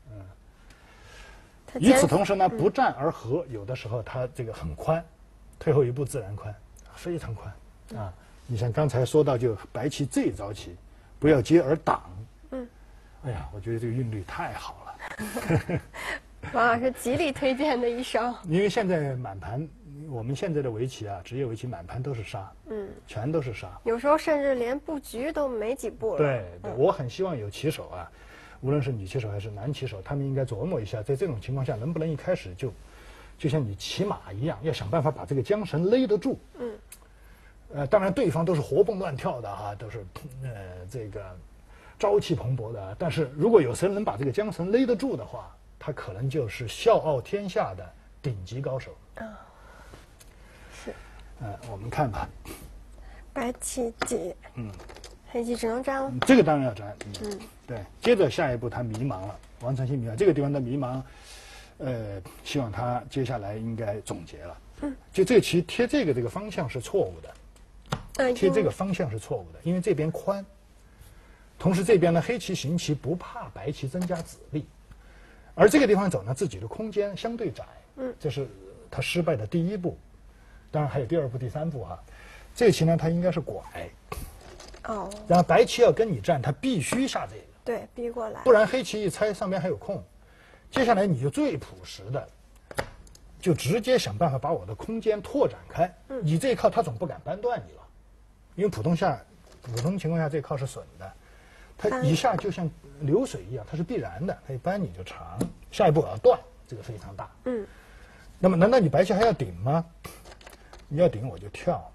与此同时呢，不战而和，有的时候它这个很宽，退后一步自然宽，非常宽你像刚才说到，就白棋这招棋，不要接而挡，哎呀，我觉得这个韵律太好了。 王老师极力推荐的一手， 因为现在满盘，我们现在的围棋啊，职业围棋满盘都是杀，全都是杀， 有时候甚至连布局都没几步了。 对，我很希望有棋手啊，无论是女棋手还是男棋手，他们应该琢磨一下，在这种情况下，能不能一开始就像你骑马一样，要想办法把这个缰绳勒得住。当然对方都是活蹦乱跳的哈，都是这个朝气蓬勃的，但是如果有谁能把这个缰绳勒得住的话，他可能就是笑傲天下的顶级高手。 是。 我们看吧。 白棋解。黑棋只能粘了。 这个当然要粘。对。接着下一步他迷茫了，王承新迷茫，这个地方的迷茫，希望他接下来应该总结了。就这个棋贴这个方向是错误的。贴这个方向是错误的，因为这边宽，同时这边呢黑棋行棋不怕白棋增加子力。而这个地方走呢，自己的空间相对窄，这是他失败的第一步，当然还有第二步、第三步哈。这个棋呢，它应该是拐，然后白棋要跟你战，他必须下这个， 对，逼过来， 不然黑棋一猜上边还有空，接下来你就最朴实的，就直接想办法把我的空间拓展开。你这一靠，他总不敢扳断你了，因为普通情况下这靠是损的。它一下就像流水一样，它是必然的，它一扳你就长。下一步我要断，这个非常大。那么难道你白棋还要顶吗？你要顶我就跳。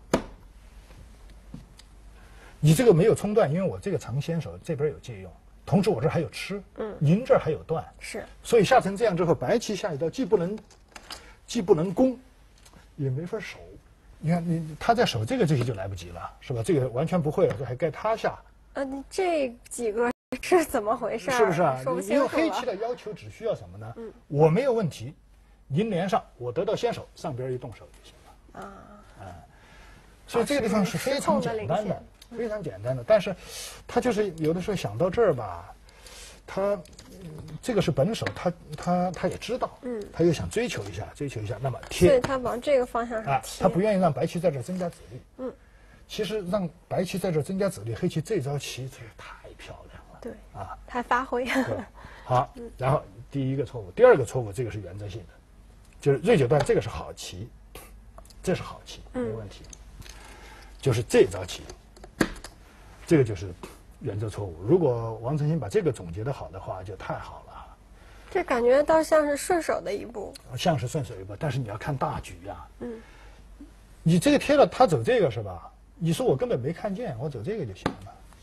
你这个没有冲断，因为我这个长先手这边有借用，同时我这还有吃，您这还有断， 是。 所以下成这样之后，白棋下一刀既不能攻，也没法守。你看他在守这个棋就来不及了，是吧？这个完全不会了，这还该他下。 你这几个是怎么回事？ 是不是啊？ 说不清楚因为黑棋的要求只需要什么呢？我没有问题，您连上，我得到先手，上边一动手就行了。所以这个地方是非常简单的，非常简单的。但是，他就是有的时候想到这儿吧，他这个是本手，他也知道，他又想追求一下，那么贴。 所以他往这个方向上贴。 他不愿意让白棋在这增加子力。 其实让白棋在这增加子力，黑棋这招棋真是太漂亮了。 对啊， 太发挥。 对，好，然后第一个错误，第二个错误，这个是原则性的，就是瑞九段这个是好棋，这是好棋，没问题。就是这招棋，这个就是原则错误。如果王承新把这个总结的好的话，就太好了。 这感觉倒像是顺手的一步， 像是顺手一步，但是你要看大局呀。你这个贴了，他走这个是吧？你说我根本没看见，我走这个就行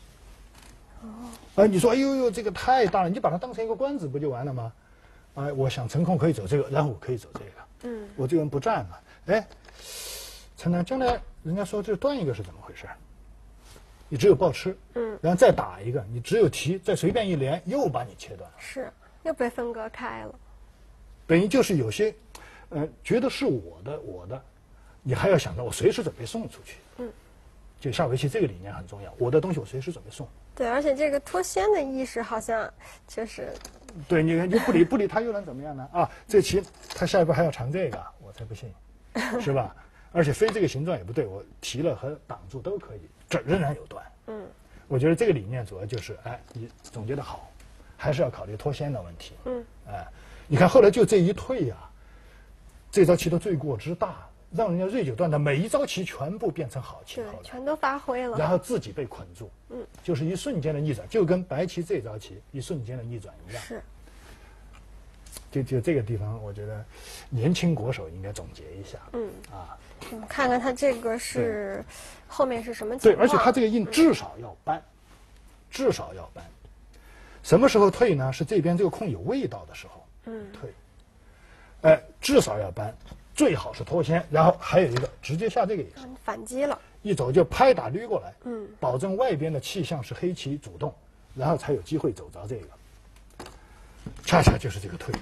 了。你说哎呦呦，这个太大了，你把它当成一个官子不就完了吗？我想成空可以走这个，然后我可以走这个。我这个人不占了。哎，陈南，将来人家说这断一个是怎么回事？你只有暴吃，然后再打一个，你只有提，再随便一连，又把你切断了。 是，又被分割开了。 等于就是有些，觉得是我的，你还要想到我随时准备送出去。就下围棋这个理念很重要，我的东西我随时准备送。 对，而且这个脱先的意识好像就是。 对，你不理他又能怎么样呢？啊，这棋他下一步还要尝这个，我才不信，是吧？而且飞这个形状也不对，我提了和挡住都可以，这仍然有断。我觉得这个理念主要就是，你总结的好，还是要考虑脱先的问题。你看后来就这一退呀，这招棋的罪过之大，让人家瑞九段的每一招棋全部变成好棋， 对，全都发挥了， 然后自己被捆住，就是一瞬间的逆转，就跟白棋这招棋一瞬间的逆转一样。 是。 就这个地方，我觉得年轻国手应该总结一下。 我们看看他这个是后面是什么情对， 况？ 而且他这个印至少要扳，至少要扳。什么时候退呢？是这边这个空有味道的时候，退。至少要扳，最好是脱先，然后还有一个直接下这个也是反击了， 一走就拍打捋过来，保证外边的气象是黑棋主动，然后才有机会走着这个。恰恰就是这个退。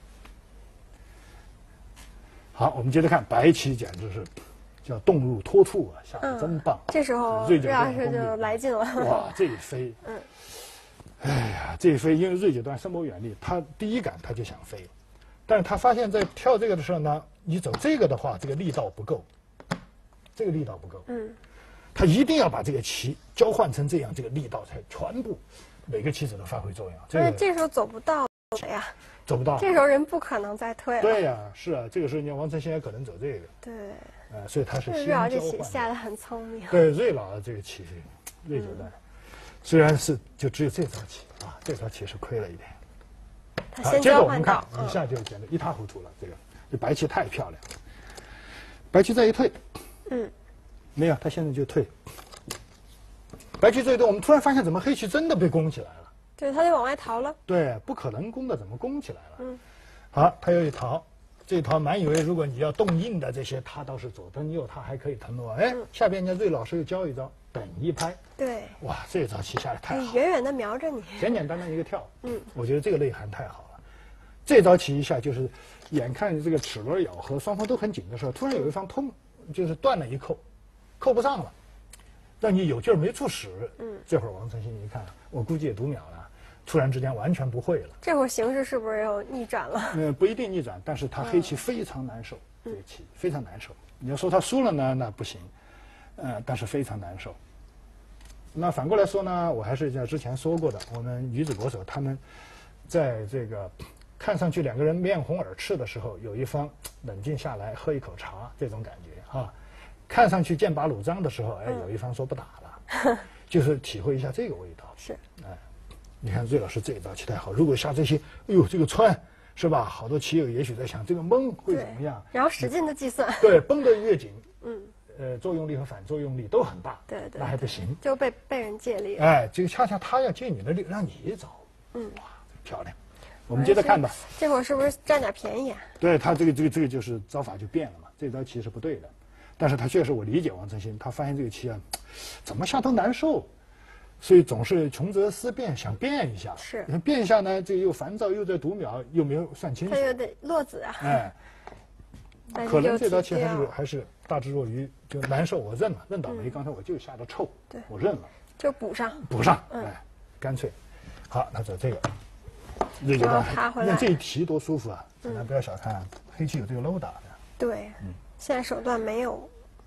好，我们接着看白棋，简直是叫动如脱兔啊，下的真棒。 这时候瑞老师就来劲了。 哇，这一飞，哎呀，这一飞，因为瑞九段深谋远虑，他第一感他就想飞，但是他发现，在跳这个的时候呢，你走这个的话，这个力道不够，这个力道不够。他一定要把这个棋交换成这样，这个力道才全部每个棋子都发挥作用。 这时候走不到呀。 走不到， 这时候人不可能再退了。 对呀，是啊，这个时候人家王承新也可能走这个。 对。 所以他是先瑞老这棋下得很聪明。 对，瑞老这个棋，瑞九段，虽然是就只有这招棋啊，这招棋是亏了一点。 他先接着我们交换到看，一下就简直一塌糊涂了。这白棋太漂亮了，白棋再一退，没有，他现在就退。白棋这一退，我们突然发现怎么黑棋真的被攻起来了。 对，他就往外逃了。 对，不可能攻的，怎么攻起来了？好，他又一逃，这一逃，满以为如果你要动硬的这些，他倒是左登右他还可以腾挪。下边人家瑞老师又教一招，等一拍。 对。 哇，这招棋下来太好了。 远远的瞄着你。 简简单单一个跳。我觉得这个内涵太好了。这招棋一下就是，眼看这个齿轮咬合，双方都很紧的时候，突然有一方就是断了一扣，扣不上了，让你有劲儿没处使。这会儿王承新一看，我估计也读秒了。突然之间完全不会了， 这会儿形势是不是又逆转了？ 不一定逆转，但是他黑棋非常难受，这个棋非常难受。你要说他输了呢，那不行，但是非常难受。那反过来说呢，我还是像之前说过的，我们女子国手他们在这个看上去两个人面红耳赤的时候，有一方冷静下来喝一口茶，这种感觉啊；看上去剑拔弩张的时候，有一方说不打了，就是体会一下这个味道。 是， 你看瑞老师这一招棋太好，如果下这些，哎呦，这个穿是吧？好多棋友也许在想，这个蒙会怎么样？ 然后使劲的计算。 对，绷得越紧，作用力和反作用力都很大。 对， 那还不行， 就被人借力。 这个恰恰他要借你的力，让你走。哇，漂亮！我们接着看吧。 这会儿是不是占点便宜啊？ 对他这个就是招法就变了嘛，这招棋是不对的。但是他确实，我理解王承新，他发现这个棋啊，怎么下都难受。所以总是穷则思变，想变一下。 是， 变一下呢，这又烦躁，又在读秒，又没有算清楚。 他又得落子啊。 可能这道棋还是大智若愚，就难受，我认了，认倒霉。刚才我就下的臭，我认了， 就补上。 干脆。好，那走这个，这就那这一提多舒服啊！咱不要小看黑棋有这个搂打的。 对，现在手段没有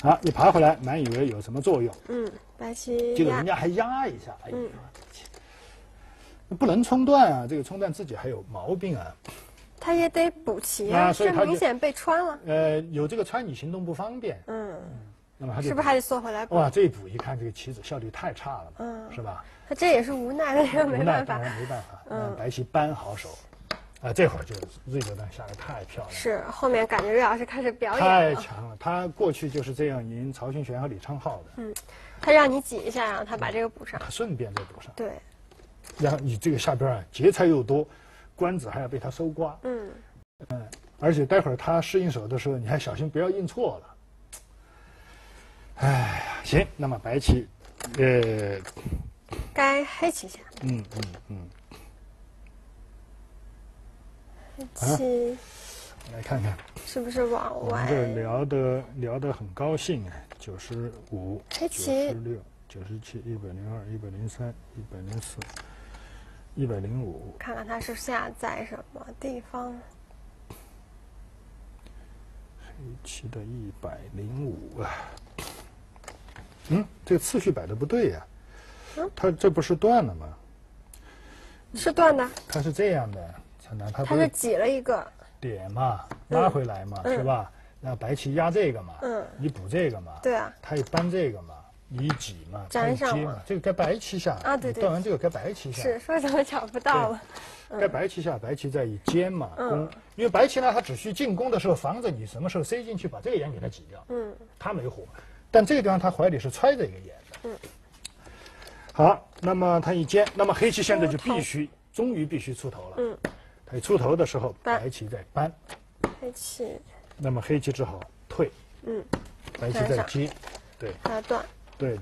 好，一爬回来，满以为有什么作用。 白棋结果人家还压一下，哎呀，不能冲断啊！这个冲断自己还有毛病啊。 他也得补棋啊， 所以他明显被穿了。 有这个穿你行动不方便。那么他就是不是还得缩回来补？ 哇，这一补一看，这个棋子效率太差了，是吧？ 他这也是无奈的，这没办法。 当然没办法。白棋扳好手，这会儿就瑞九段下的太漂亮了。 是后面感觉瑞老师开始表演太强了，他过去就是这样赢曹勋权和李昌镐的。 他让你挤一下，然后他把这个补上， 他顺便再补上。 对。 然后你这个下边啊，劫财又多，官子还要被他搜刮。而且待会儿他试应手的时候，你还小心不要应错了。哎呀，行，那么白棋， 该黑棋下。黑棋。 来看看是不是往外？ 我们这聊得很高兴啊，95、 黑棋 96、97、102、103、104、105。 看看它是下在什么地方。 黑棋的105啊。这个次序摆的不对呀。它这不是断了吗？ 是断的。 它是这样的， 它是挤了一个点嘛，拉回来嘛，是吧？那白棋压这个嘛，你补这个嘛， 对啊， 他一扳这个嘛，你挤嘛， 粘上嘛，这个该白棋下啊，对对， 断完这个该白棋下。 是说怎么找不到了？ 该白棋下，白棋再一尖嘛，攻，因为白棋呢，它只需进攻的时候防着你什么时候塞进去，把这个眼给它挤掉，它没火，但这个地方它怀里是揣着一个眼的，好，那么它一尖，那么黑棋现在就终于必须出头了，它一出头的时候，白棋再扳， 黑棋， 那么黑棋只好退，白棋再接，对， 它断， 对，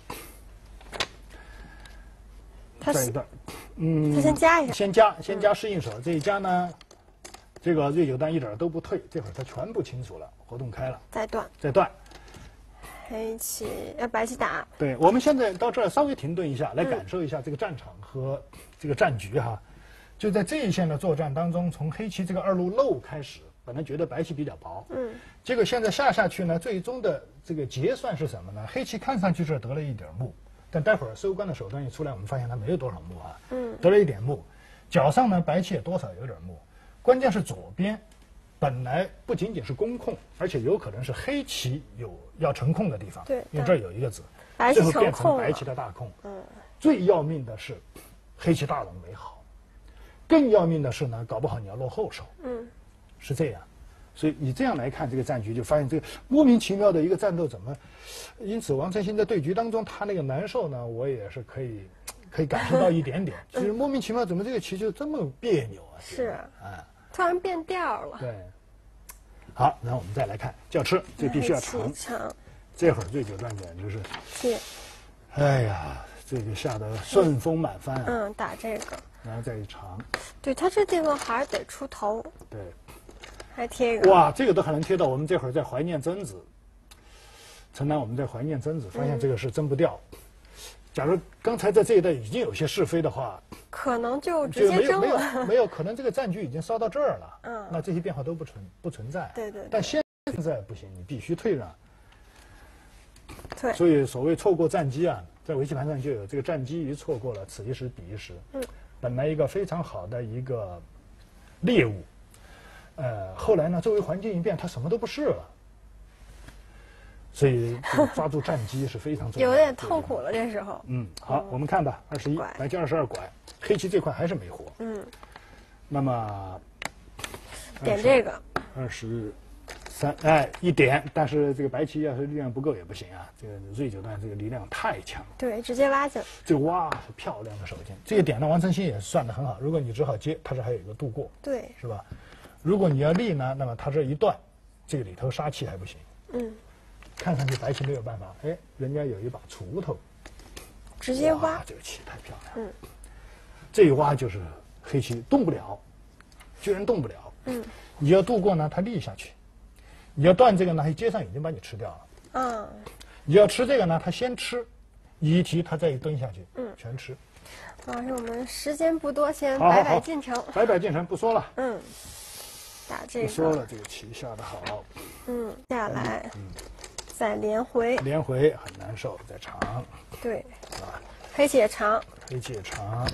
再一段， 他先加一下，先加适应手，这一加呢，这个瑞九段一点都不退，这会儿它全部清楚了，活动开了， 再断，黑棋白棋打， 对，我们现在到这儿稍微停顿一下，来感受一下这个战场和这个战局哈。就在这一线的作战当中，从黑棋这个二路漏开始，本来觉得白棋比较薄，结果现在下去呢，最终的这个结算是什么呢？黑棋看上去这得了一点目，但待会儿收官的手段一出来，我们发现它没有多少目啊，得了一点目，角上呢白棋也多少有点目，关键是左边本来不仅仅是攻控，而且有可能是黑棋有要成控的地方， 对， 因为这儿有一个子， 最后变成白棋的大控，最要命的是黑棋大龙没好。更要命的是呢，搞不好你要落后手，是这样，所以你这样来看这个战局，就发现这个莫名其妙的一个战斗怎么？因此，王晨星在对局当中他那个难受呢，我也是可以感受到一点点，就是莫名其妙怎么这个棋就这么别扭啊？ 是突然变调了。 对，好，然后我们再来看叫吃，这必须要长，这会儿瑞九段简直是，哎呀，这个下得顺风满帆啊！ 打这个。 然后再一长， 对他这地方还是得出头， 对， 还贴一个， 哇，这个都还能贴到。我们这会儿在怀念曾子，陈楠，我们在怀念曾子，发现这个是争不掉。假如刚才在这一带已经有些是非的话， 可能就直接争了，没有，可能这个战局已经烧到这儿了，那这些变化都不存在， 对， 但现在不行，你必须退让， 对， 所以所谓错过战机啊，在围棋盘上就有这个战机一错过了，此一时彼一时，本来一个非常好的一个猎物，后来呢，周围环境一变，它什么都不是了，所以抓住战机是非常重要的。 有点痛苦了，这时候。 好，我们看吧，21，白棋22拐，黑棋这块还是没活。那么点这个 23，一点，但是这个白棋要是力量不够也不行啊，这个瑞九段这个力量太强。 对，直接挖进。 这个挖是漂亮的手劲，这个点呢，王晨星也算得很好。如果你只好接，它这还有一个度过， 对， 是吧？如果你要立呢，那么它这一断，这个里头杀气还不行。看上去白棋没有办法，人家有一把锄头， 直接挖， 这个棋太漂亮。这一挖就是黑棋动不了，居然动不了。你要度过呢，它立下去；你要断这个呢，它接上已经把你吃掉了。你要吃这个呢，它先吃，你一提它再一蹲下去，全吃。 老师，我们时间不多，先摆摆进程。 摆摆进程，不说了。 打这个。 不说了，这个棋下得好。 下来。 再连回， 连回很难受，再长。 对，黑棋也长， 黑棋也长。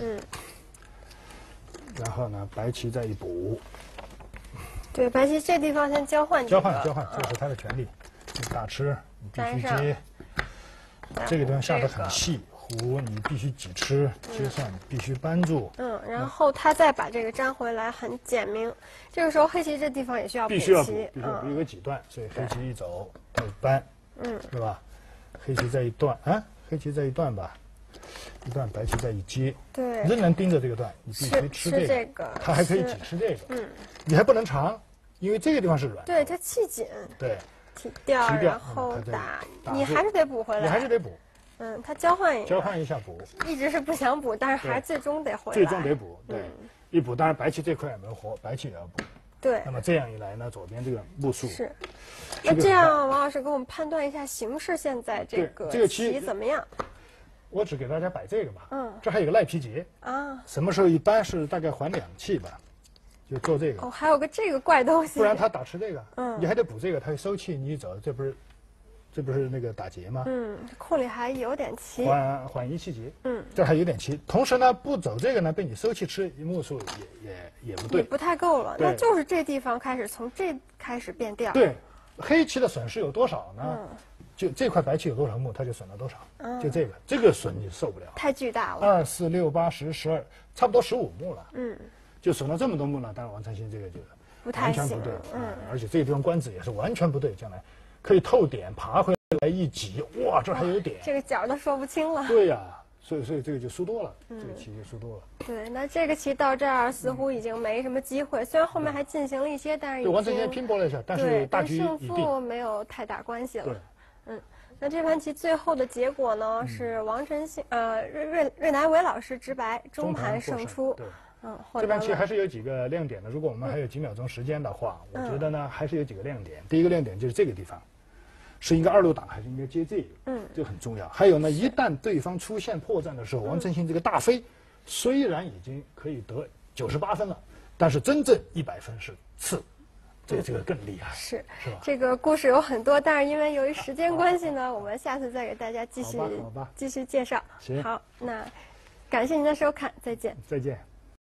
然后呢，白棋再一补。 对，白棋这地方先交换交换，这是他的权利。大吃，你必须接。这个地方下得很细，胡你必须几吃，接上你必须扳住。 然后他再把这个粘回来，很简明。这个时候黑棋这地方也需要补， 必须要补一个几段，所以黑棋一走，它一扳，是吧？黑棋再一断，黑棋再一断吧。一段白棋再一接， 对， 仍然盯着这个段，你必须吃这个，它还可以挤吃这个，你还不能长，因为这个地方是软， 对，它气紧， 对， 提掉，然后打，你还是得补回来， 你还是得补， 它交换一下补， 一直是不想补，但是还是最终得回来， 最终得补，对，一补，当然白棋这块也没活，白棋也要补， 对， 那么这样一来呢，左边这个目数是，那这样王老师给我们判断一下形势，现在这个棋怎么样？ 我只给大家摆这个吧，这还有个赖皮劫啊， 什么时候一般是大概还2气吧，就做这个。 还有个这个怪东西， 不然他打吃这个，你还得补这个，他收气你一走，这不是那个打劫吗？ 空里还有点棋， 缓一气劫，这还有点棋。同时呢，不走这个呢，被你收气吃，目数也不对， 不太够了。那就是这地方开始从这开始变调。 对，黑棋的损失有多少呢？就这块白棋有多少目，它就损了多少。就这个损你受不了， 太巨大了。 2、4、6、8、10、12，差不多15目了。就损了这么多目呢，当然王承新这个就完全不对。而且这个地方官子也是完全不对，将来可以透点爬回来一挤，哇，这还有点。 这个角都说不清了。 对呀，所以这个就输多了，这个棋就输多了。 对，那这个棋到这儿似乎已经没什么机会，虽然后面还进行了一些，但是王承新拼搏了一下，但是大局已定， 胜负没有太大关系了。 对。 那这盘棋最后的结果呢是王承新芮乃伟老师直白，中盘胜出。 对，这盘棋还是有几个亮点的。如果我们还有几秒钟时间的话，我觉得呢还是有几个亮点。第一个亮点就是这个地方，是应该2路挡还是应该接这个？这很重要。还有呢，一旦对方出现破绽的时候，王承新这个大飞虽然已经可以得98分了，但是真正100分是次。这个更厉害，是吧？ 这个故事有很多，但是因为由于时间关系呢，我们下次再给大家继续介绍。 行， 好，那感谢您的收看，再见。 再见。